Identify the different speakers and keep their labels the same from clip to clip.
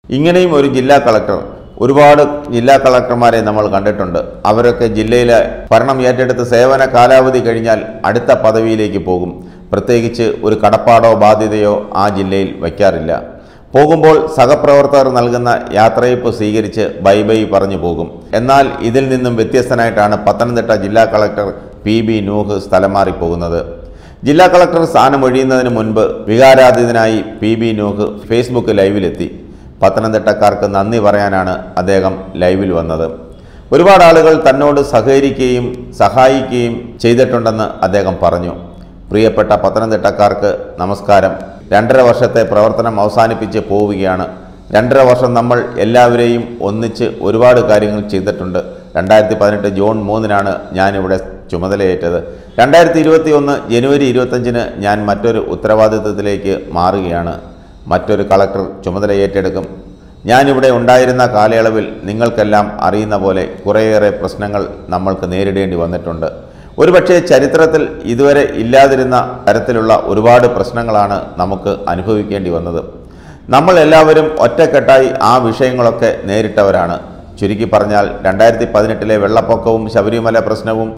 Speaker 1: ഇങ്ങനെയും ഒരു ജില്ലാ കളക്ടർ, ഒരുപാട് ജില്ലാ കളക്ടർമാരെ നമ്മൾ കണ്ടിട്ടുണ്ട്. അവരൊക്കെ ജില്ലയിലെ ഭരണം ഏറ്റെടുത്ത് സേവന കാലാവധി കഴിഞ്ഞാൽ അടുത്ത പദവിയിലേക്ക് പോകും. പ്രത്യേകിച്ച് ഒരു കടപ്പാടോ ബാധ്യതയോ ആ ജില്ലയിൽ വയ്ക്കാറില്ല. പോകുമ്പോൾ സഹപ്രവർത്തകർ നൽകുന്ന യാത്രയപ്പ് സ്വീകരിച്ച് ബൈ ബൈ പറഞ്ഞു പോകും. എന്നാൽ ഇതിൽ നിന്നും വ്യത്യസ്തനായിട്ടാണ് പത്തനംതിട്ട ജില്ലാ കളക്ടർ PB നൂഹ് സ്ഥലം മാറിപ്പോകുന്നത്. ജില്ലാ കളക്ടർ സ്ഥാനമൊഴിയുന്നതിന് മുൻപ് വികാരാധീനനായി PB നൂഹ് ഫേസ്ബുക്ക് ലൈവിലെത്തി. പത്തനംതിട്ടക്കാർക്ക് നന്ദി പറയാനാണ് അദ്ദേഹം ലൈവിൽ വന്നത്. ഒരുപാട് ആളുകൾ തന്നോട് സഹകരിക്കുകയും സഹായിക്കുകയും ചെയ്തിട്ടുണ്ടെന്ന് അദ്ദേഹം പറഞ്ഞു. പ്രിയപ്പെട്ട പത്തനംതിട്ടക്കാർക്ക് നമസ്കാരം. 2.5 വർഷത്തെ പ്രവർത്തനം അവസാനിപ്പിച്ച് പോവുകയാണ്. 2.5 വർഷം നമ്മൾ എല്ലാവരെയും ഒന്നിച്ച് ഒരുപാട് കാര്യങ്ങൾ ചെയ്തിട്ടുണ്ട്. 2018 ജൂൺ 3-നാണ് ഞാനിവിടെ ചുമതലയേറ്റത്. 2021 ജനുവരി 25-ന് ഞാൻ മറ്റൊരു ഉത്തരവാദിത്വത്തിലേക്ക് മാറുകയാണ്. മറ്റൊരു കളക്ടർ ചുമതല ഏറ്റെടുക്കും. ഞാനിവിടെ ഉണ്ടായിരുന്ന കാലയളവിൽ നിങ്ങൾക്കെല്ലാം അറിയുന്ന പോലെ കുറേയേറെ പ്രശ്നങ്ങൾ നമ്മൾക്ക് നേരിടേണ്ടി വന്നിട്ടുണ്ട്. ഒരുപക്ഷെ ചരിത്രത്തിൽ ഇതുവരെ ഇല്ലാതിരുന്ന തരത്തിലുള്ള ഒരുപാട് പ്രശ്നങ്ങളാണ് നമുക്ക് അനുഭവിക്കേണ്ടി വന്നത്. നമ്മൾ എല്ലാവരും ഒറ്റക്കെട്ടായി ആ വിഷയങ്ങളൊക്കെ നേരിട്ടവരാണ്. ചുരുക്കി പറഞ്ഞാൽ 2018-ലെ വെള്ളപ്പൊക്കവും ശബരിമല പ്രശ്നവും,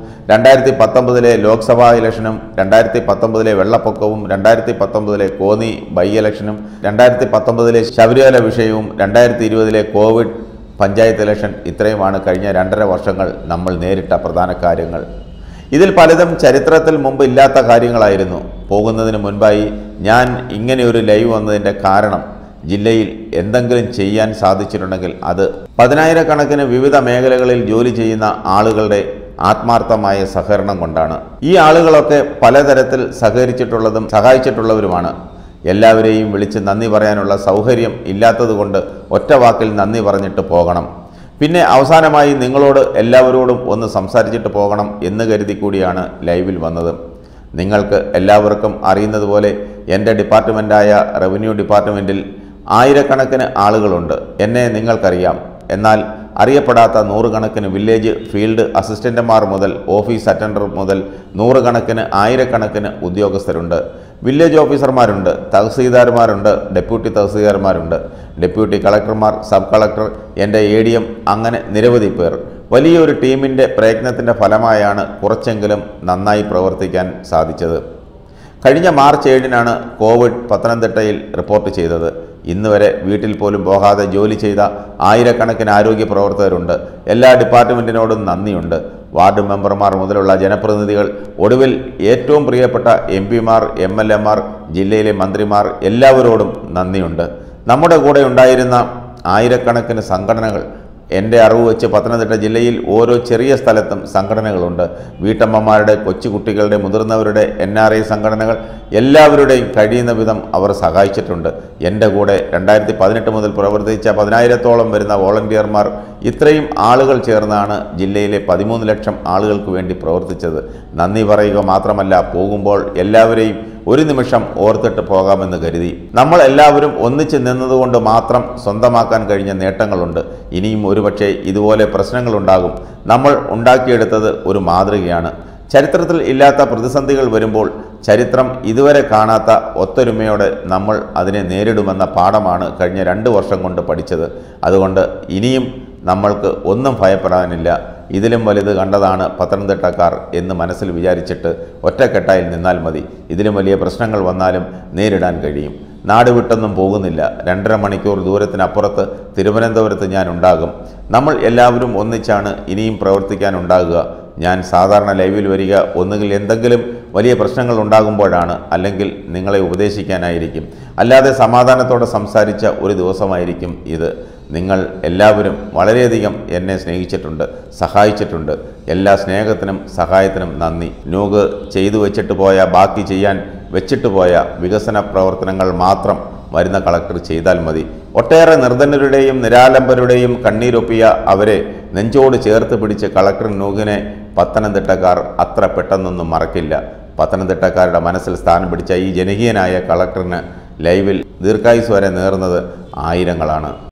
Speaker 1: 2019-ലെ ലോക്സഭാ ഇലക്ഷനും, 2019-ലെ വെള്ളപ്പൊക്കവും, 2019-ലെ കോന്നി ബൈ ഇലക്ഷനും, 2019-ലെ ശബരിമല വിഷയവും, 2020-ലെ കോവിഡ് പഞ്ചായത്ത് ഇലക്ഷൻ, ഇത്രയുമാണ് കഴിഞ്ഞ 2.5 വർഷങ്ങൾ നമ്മൾ നേരിട്ട പ്രധാന കാര്യങ്ങൾ. ഇതിൽ പലതും ചരിത്രത്തിൽ മുമ്പ് ഇല്ലാത്ത കാര്യങ്ങളായിരുന്നു. പോകുന്നതിന് മുൻപായി ഞാൻ ഇങ്ങനെയൊരു ലൈവ് വന്നതിൻ്റെ കാരണം, ജില്ലയിൽ എന്തെങ്കിലും ചെയ്യാൻ സാധിച്ചിട്ടുണ്ടെങ്കിൽ അത് 10,000-കണക്കിന് വിവിധ മേഖലകളിൽ ജോലി ചെയ്യുന്ന ആളുകളുടെ ആത്മാർത്ഥമായ സഹകരണം കൊണ്ടാണ്. ഈ ആളുകളൊക്കെ പലതരത്തിൽ സഹകരിച്ചിട്ടുള്ളതും സഹായിച്ചിട്ടുള്ളവരുമാണ്. എല്ലാവരെയും വിളിച്ച് നന്ദി പറയാനുള്ള സൗകര്യം ഇല്ലാത്തതുകൊണ്ട് ഒറ്റ വാക്കിൽ നന്ദി പറഞ്ഞിട്ട് പോകണം. പിന്നെ അവസാനമായി നിങ്ങളോട് എല്ലാവരോടും ഒന്ന് സംസാരിച്ചിട്ട് പോകണം എന്ന് കരുതി കൂടിയാണ് ലൈവിൽ വന്നത്. നിങ്ങൾക്ക് എല്ലാവർക്കും അറിയുന്നതുപോലെ എൻ്റെ ഡിപ്പാർട്ട്മെൻറ്റായ റവന്യൂ ഡിപ്പാർട്ട്മെൻറ്റിൽ 1000-കണക്കിന് ആളുകളുണ്ട്. എന്നെ നിങ്ങൾക്കറിയാം. എന്നാൽ അറിയപ്പെടാത്ത 100-കണക്കിന് വില്ലേജ് ഫീൽഡ് അസിസ്റ്റൻ്റുമാർ മുതൽ ഓഫീസ് അറ്റൻഡർ മുതൽ 100-കണക്കിന് 1000-കണക്കിന് ഉദ്യോഗസ്ഥരുണ്ട്. വില്ലേജ് ഓഫീസർമാരുണ്ട്, തഹസീൽദാർമാരുണ്ട്, ഡെപ്യൂട്ടി തഹസീൽദാർമാരുണ്ട്, ഡെപ്യൂട്ടി കളക്ടർമാർ, സബ് കളക്ടർ, എൻ്റെ ADM, അങ്ങനെ നിരവധി പേർ. വലിയൊരു ടീമിൻ്റെ പ്രയത്നത്തിൻ്റെ ഫലമായാണ് കുറച്ചെങ്കിലും നന്നായി പ്രവർത്തിക്കാൻ സാധിച്ചത്. കഴിഞ്ഞ മാർച്ച് 7-നാണ് കോവിഡ് പത്തനംതിട്ടയിൽ റിപ്പോർട്ട് ചെയ്തത്. ഇന്ന് വരെ വീട്ടിൽ പോലും പോകാതെ ജോലി ചെയ്ത 1000-കണക്കിന് ആരോഗ്യ പ്രവർത്തകരുണ്ട്. എല്ലാ ഡിപ്പാർട്ട്മെൻറ്റിനോടും നന്ദിയുണ്ട്. വാർഡ് മെമ്പർമാർ മുതലുള്ള ജനപ്രതിനിധികൾ, ഒടുവിൽ ഏറ്റവും പ്രിയപ്പെട്ട MP-മാർ, MLA-മാർ, ജില്ലയിലെ മന്ത്രിമാർ, എല്ലാവരോടും നന്ദിയുണ്ട്. നമ്മുടെ കൂടെ ഉണ്ടായിരുന്ന 1000-കണക്കിന് സംഘടനകൾ. എൻ്റെ അറിവ് വെച്ച് പത്തനംതിട്ട ജില്ലയിൽ ഓരോ ചെറിയ സ്ഥലത്തും സംഘടനകളുണ്ട്. വീട്ടമ്മമാരുടെ, കൊച്ചുകുട്ടികളുടെ, മുതിർന്നവരുടെ, NRI സംഘടനകൾ, എല്ലാവരുടെയും കഴിയുന്ന വിധം അവർ സഹായിച്ചിട്ടുണ്ട്. എൻ്റെ കൂടെ 2018 മുതൽ പ്രവർത്തിച്ച 10,000-ഓളം വരുന്ന വോളണ്ടിയർമാർ, ഇത്രയും ആളുകൾ ചേർന്നാണ് ജില്ലയിലെ 13 ലക്ഷം ആളുകൾക്ക് വേണ്ടി പ്രവർത്തിച്ചത്. നന്ദി പറയുക മാത്രമല്ല, പോകുമ്പോൾ എല്ലാവരെയും ഒരു നിമിഷം ഓർത്തിട്ട് പോകാമെന്ന് കരുതി. നമ്മൾ എല്ലാവരും ഒന്നിച്ച് നിന്നതുകൊണ്ട് മാത്രം സ്വന്തമാക്കാൻ കഴിഞ്ഞ നേട്ടങ്ങളുണ്ട്. ഇനിയും ഒരുപക്ഷെ ഇതുപോലെ പ്രശ്നങ്ങളുണ്ടാകും. നമ്മൾ ഉണ്ടാക്കിയെടുത്തത് ഒരു മാതൃകയാണ്. ചരിത്രത്തിൽ ഇല്ലാത്ത പ്രതിസന്ധികൾ വരുമ്പോൾ ചരിത്രം ഇതുവരെ കാണാത്ത ഒത്തൊരുമയോടെ നമ്മൾ അതിനെ നേരിടുമെന്ന പാഠമാണ് കഴിഞ്ഞ 2 വർഷം കൊണ്ട് പഠിച്ചത്. അതുകൊണ്ട് ഇനിയും നമ്മൾക്ക് ഒന്നും ഭയപ്പെടാനില്ല. ഇതിലും വലുത് കണ്ടതാണ് പത്തനംതിട്ടക്കാർ എന്ന് മനസ്സിൽ വിചാരിച്ചിട്ട് ഒറ്റക്കെട്ടായി നിന്നാൽ മതി. ഇതിലും വലിയ പ്രശ്നങ്ങൾ വന്നാലും നേരിടാൻ കഴിയും. നാട് വിട്ടൊന്നും പോകുന്നില്ല. 2.5 മണിക്കൂർ ദൂരത്തിനപ്പുറത്ത് തിരുവനന്തപുരത്ത് ഞാൻ ഉണ്ടാകും. നമ്മൾ എല്ലാവരും ഒന്നിച്ചാണ് ഇനിയും പ്രവർത്തിക്കാനുണ്ടാകുക. ഞാൻ സാധാരണ ലൈവിൽ വരിക ഒന്നുകിൽ എന്തെങ്കിലും വലിയ പ്രശ്നങ്ങൾ ഉണ്ടാകുമ്പോഴാണ്, അല്ലെങ്കിൽ നിങ്ങളെ ഉപദേശിക്കാനായിരിക്കും. അല്ലാതെ സമാധാനത്തോടെ സംസാരിച്ച ഒരു ദിവസമായിരിക്കും ഇത്. നിങ്ങൾ എല്ലാവരും വളരെയധികം എന്നെ സ്നേഹിച്ചിട്ടുണ്ട്, സഹായിച്ചിട്ടുണ്ട്. എല്ലാ സ്നേഹത്തിനും സഹായത്തിനും നന്ദി. നൂഹ് ചെയ്തു വെച്ചിട്ട് പോയ, ബാക്കി ചെയ്യാൻ വെച്ചിട്ട് പോയ വികസന പ്രവർത്തനങ്ങൾ മാത്രം വരുന്ന കളക്ടർ ചെയ്താൽ മതി. ഒട്ടേറെ നിർധനരുടെയും നിരാലംബരുടെയും കണ്ണീരൊപ്പിയ അവരെ നെഞ്ചോട് ചേർത്ത് പിടിച്ച് കളക്ടർ നൂഹിനെ പത്തനംതിട്ടക്കാർ അത്ര പെട്ടെന്നൊന്നും മറക്കില്ല. പത്തനംതിട്ടക്കാരുടെ മനസ്സിൽ സ്ഥാനം പിടിച്ച ഈ ജനകീയനായ കളക്ടറിന് ലൈവിൽ ദീർഘായുസ് വരെ നേർന്നത് ആയിരങ്ങളാണ്.